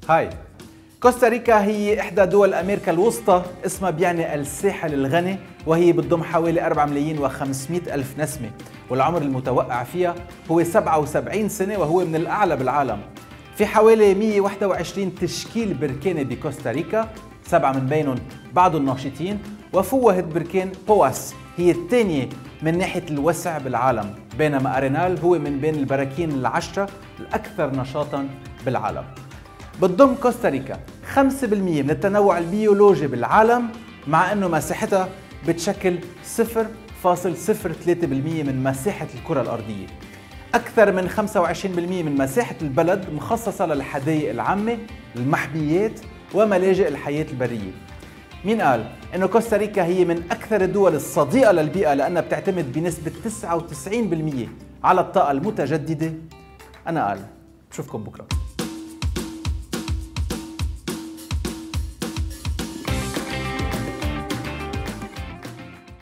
هاي كوستاريكا هي إحدى دول أمريكا الوسطى، اسمها بيعني الساحل الغني، وهي بتضم حوالي 4 ملايين و500 ألف نسمة، والعمر المتوقع فيها هو 77 سنة، وهو من الأعلى بالعالم. في حوالي 121 تشكيل بركاني بكوستاريكا، 7 من بينهم بعضهم ناشطين، وفوهة بركان بواس هي الثانية من ناحية الوسع بالعالم، بينما أرينال هو من بين البراكين العشرة الأكثر نشاطاً بالعالم. بتضم كوستاريكا 5% من التنوع البيولوجي بالعالم، مع أنه مساحتها بتشكل 0.03% من مساحة الكرة الأرضية. أكثر من 25% من مساحة البلد مخصصة للحدائق العامة، المحميات، وملاجئ الحياة البرية. مين قال إنه كوستاريكا هي من أكثر الدول الصديقة للبيئة لأنها بتعتمد بنسبة 99% على الطاقة المتجددة؟ أنا قال. بشوفكم بكرة.